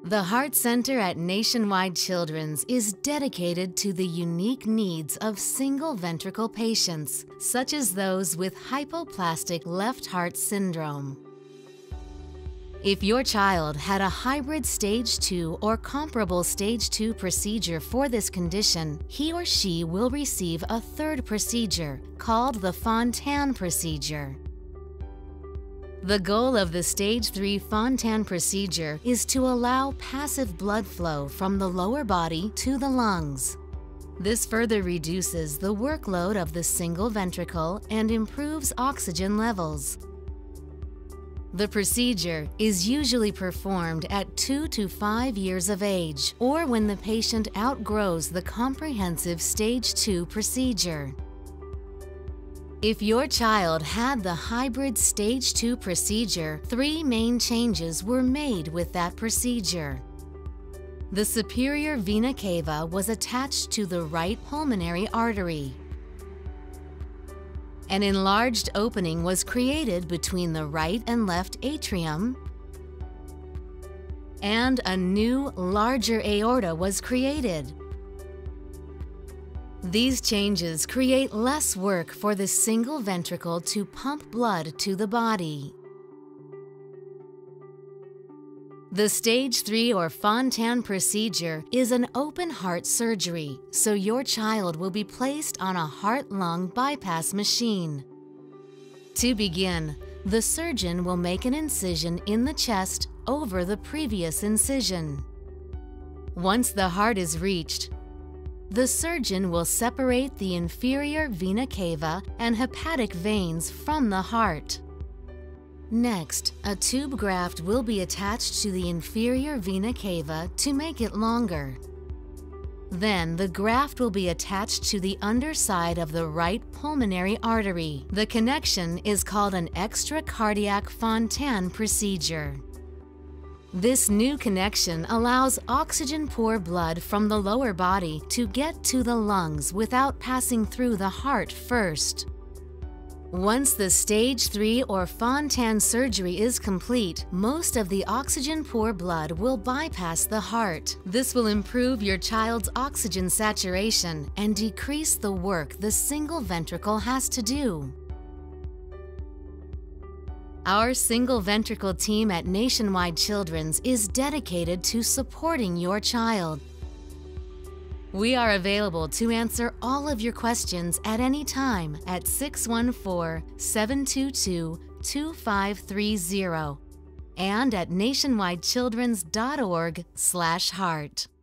The Heart Center at Nationwide Children's is dedicated to the unique needs of single ventricle patients, such as those with Hypoplastic Left Heart syndrome. If your child had a hybrid stage 2 or comparable stage 2 procedure for this condition, he or she will receive a third procedure called the Fontan Procedure. The goal of the Stage 3 Fontan Procedure is to allow passive blood flow from the lower body to the lungs. This further reduces the workload of the single ventricle and improves oxygen levels. The procedure is usually performed at 2 to 5 years of age or when the patient outgrows the comprehensive Stage 2 procedure. If your child had the hybrid Stage 2 procedure, 3 main changes were made with that procedure. The superior vena cava was attached to the right pulmonary artery. An enlarged opening was created between the right and left atrium, and a new, larger aorta was created. These changes create less work for the single ventricle to pump blood to the body. The Stage 3 or Fontan procedure is an open heart surgery, so your child will be placed on a heart-lung bypass machine. To begin, the surgeon will make an incision in the chest over the previous incision. Once the heart is reached, the surgeon will separate the inferior vena cava and hepatic veins from the heart. Next, a tube graft will be attached to the inferior vena cava to make it longer. Then, the graft will be attached to the underside of the right pulmonary artery. The connection is called an extracardiac Fontan procedure. This new connection allows oxygen-poor blood from the lower body to get to the lungs without passing through the heart first. Once the Stage 3 or Fontan surgery is complete, most of the oxygen-poor blood will bypass the heart. This will improve your child's oxygen saturation and decrease the work the single ventricle has to do. Our single ventricle team at Nationwide Children's is dedicated to supporting your child. We are available to answer all of your questions at any time at 614-722-2530 and at nationwidechildrens.org/heart.